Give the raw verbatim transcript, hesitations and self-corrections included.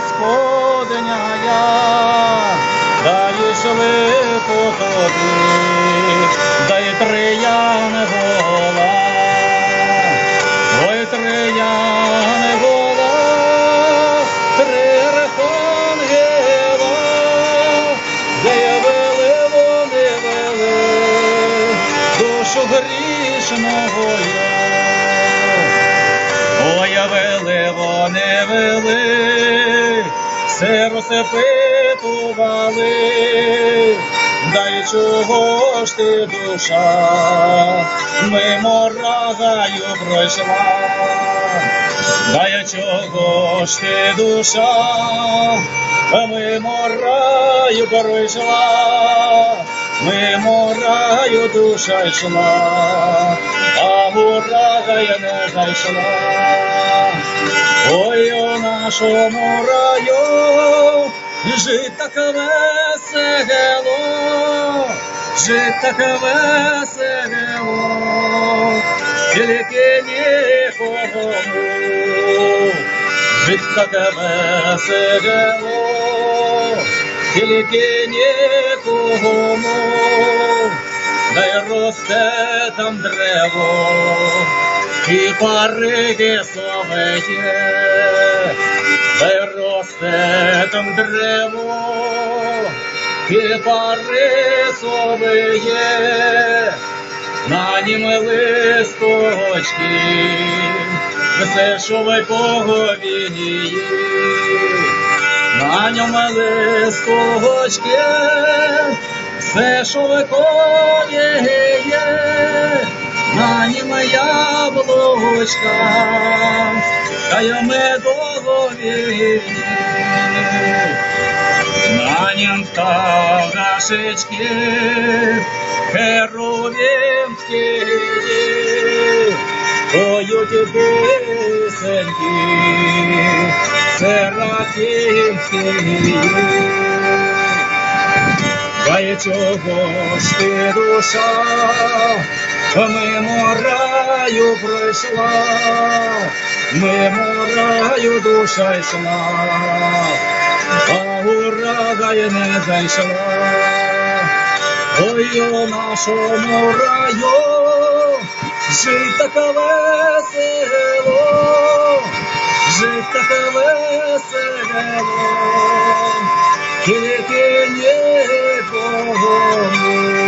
Господня, дай швидко тобі, дай триян гола, ой триян гола, три архангела, де вели вони вели, душу грішного я. Ой, вели вони вели, сиру запитували, дай чого ж ти, душа, мимо раю пройшла, дай чого ж ти, душа, мимо раю пройшла, мимо раю душа йшла, а у рая не зайшла. Ой, у нашому раю жить так весело, жить так весело, тільки нікому, жить так весело, тільки нікому, дай росте там древо, і пари словеє, дай росте там древо, і пари словеє, на нім листочки, все, що ви поговіні, на ньому листочки, все, що ви поговіє, на ньому яблучка, та й медові, на ньому пташечки херувимські, поють пісеньки серафимські. Дай чого ж ти, душа, мимо раю пройшла, мимо раю душа йшла, а у рай не зайшла. Ой, у нашому раю жить так весело, жить так весело, тільки нікому.